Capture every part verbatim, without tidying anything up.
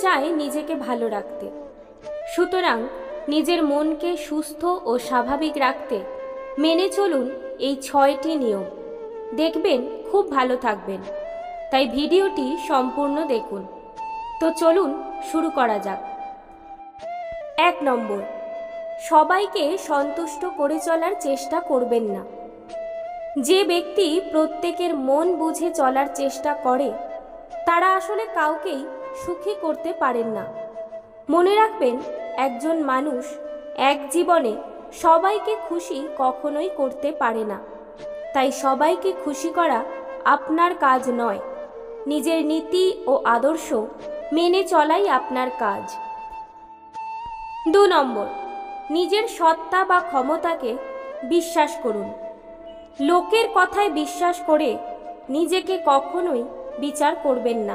চায় নিজেকে ভালো রাখতে। সুতরাং নিজের মনকে সুস্থ ও স্বাভাবিক রাখতে মেনে চলুন এই ছয়টি নিয়ম। দেখবেন খুব ভালো থাকবেন। তাই ভিডিওটি সম্পূর্ণ দেখুন। তো চলুন শুরু করা যাক। এক নম্বর, সবাইকে সন্তুষ্ট করে চলার চেষ্টা করবেন না। যে ব্যক্তি প্রত্যেকের মন বুঝে চলার চেষ্টা করে তারা আসলে কাউকেই সুখী করতে পারেন না। মনে রাখবেন, একজন মানুষ এক জীবনে সবাইকে খুশি কখনোই করতে পারে না। তাই সবাইকে খুশি করা আপনার কাজ নয়, নিজের নীতি ও আদর্শ মেনে চলাই আপনার কাজ। দু নম্বর, নিজের সত্তা বা ক্ষমতাকে বিশ্বাস করুন। লোকের কথায় বিশ্বাস করে নিজেকে কখনোই বিচার করবেন না।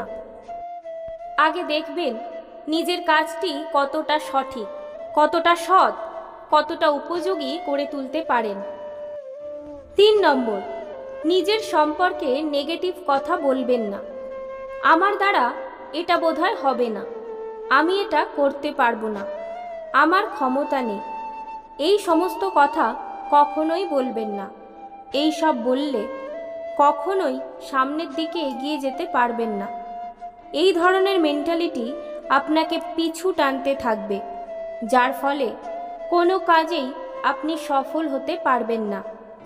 আগে দেখবেন নিজের কাজটি কতটা সঠিক, কতটা সৎ, কতটা উপযোগী করে তুলতে পারেন। তিন নম্বর, নিজের সম্পর্কে নেগেটিভ কথা বলবেন না। আমার দ্বারা এটা বোধহয় হবে না, আমি এটা করতে পারবো না, আমার ক্ষমতা নেই, এই সমস্ত কথা কখনোই বলবেন না। এই সব বললে কখনোই সামনের দিকে এগিয়ে যেতে পারবেন না। এই ধরনের মেন্টালিটি আপনাকে পিছু টানতে থাকবে, যার ফলে কোনো কাজেই আপনি সফল হতে পারবেন না।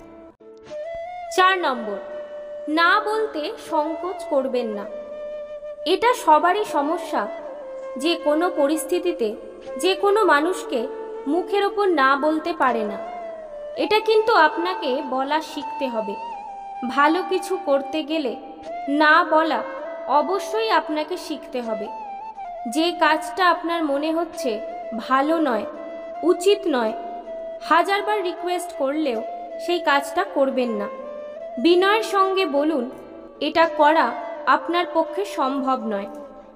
চার নম্বর, না বলতে সংকোচ করবেন না। এটা সবারই সমস্যা যে কোনো পরিস্থিতিতে যে কোনো মানুষকে মুখের ওপর না বলতে পারে না। এটা কিন্তু আপনাকে বলা শিখতে হবে। ভালো কিছু করতে গেলে না বলা অবশ্যই আপনাকে শিখতে হবে। যে কাজটা আপনার মনে হচ্ছে ভালো নয়, উচিত নয়, হাজারবার রিকোয়েস্ট করলেও সেই কাজটা করবেন না। বিনয়ের সঙ্গে বলুন, এটা করা আপনার পক্ষে সম্ভব নয়।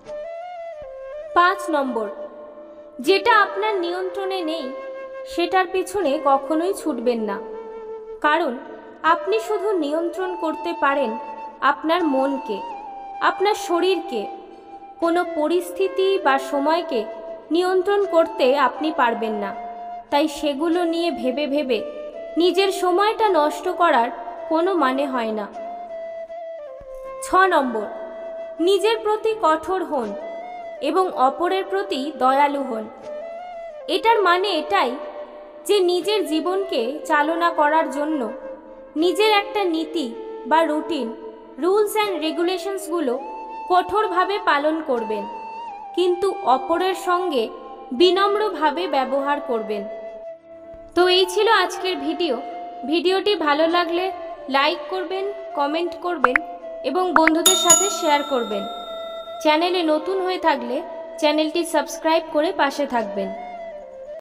পাঁচ নম্বর, যেটা আপনার নিয়ন্ত্রণে নেই সেটার পিছনে কখনোই ছুটবেন না। কারণ আপনি শুধু নিয়ন্ত্রণ করতে পারেন আপনার মনকে, আপনার শরীরকে। কোনো পরিস্থিতি বা সময়কে নিয়ন্ত্রণ করতে আপনি পারবেন না। তাই সেগুলো নিয়ে ভেবে ভেবে নিজের সময়টা নষ্ট করার কোনো মানে হয় না। ছ নম্বর, নিজের প্রতি কঠোর হন এবং অপরের প্রতি দয়ালু হন। এটার মানে এটাই যে নিজের জীবনকে চালনা করার জন্য নিজের একটা নীতি বা রুটিন, রুলস অ্যান্ড রেগুলেশনসগুলো কঠোরভাবে পালন করবেন, কিন্তু অপরের সঙ্গে বিনম্রভাবে ব্যবহার করবেন। তো এই ছিল আজকের ভিডিও। ভিডিওটি ভালো লাগলে লাইক করবেন, কমেন্ট করবেন এবং বন্ধুদের সাথে শেয়ার করবেন। চ্যানেলে নতুন হয়ে থাকলে চ্যানেলটি সাবস্ক্রাইব করে পাশে থাকবেন।